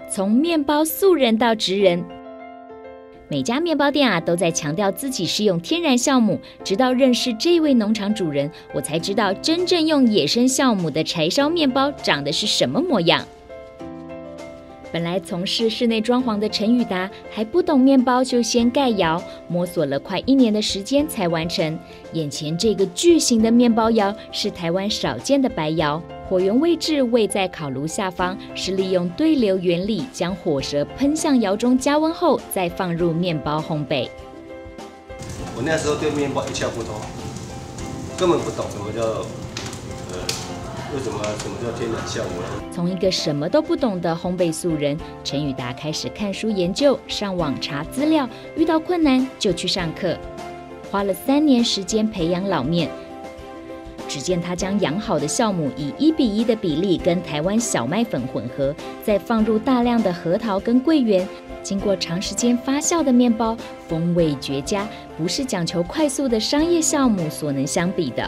从面包素人到职人。每家面包店都在强调自己是用天然酵母，直到认识这位农场主人，我才知道真正用野生酵母的柴烧面包长的是什么模样。本来从事室内装潢的陈宇达还不懂面包，就先盖窑，摸索了快1年的时间才完成。眼前这个巨型的面包窑是台湾少见的白窑，火源位置位在烤炉下方，是利用对流原理将火舌喷向窑中加温后，再放入面包烘焙。 我那时候对面包一窍不通，根本不懂什么叫为什么叫天然酵母呢？从一个什么都不懂的烘焙素人，陈宇达开始看书研究，上网查资料，遇到困难就去上课，花了3年时间培养老面。只见他将养好的酵母以1:1的比例跟台湾小麦粉混合，再放入大量的核桃跟桂圆，经过长时间发酵的面包，风味绝佳，不是讲求快速的商业酵母所能相比的。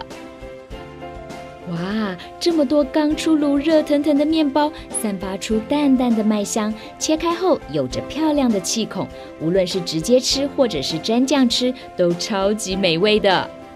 哇，这么多刚出炉热腾腾的面包，散发出淡淡的麦香，切开后有着漂亮的气孔，无论是直接吃或者是沾酱吃，都超级美味的。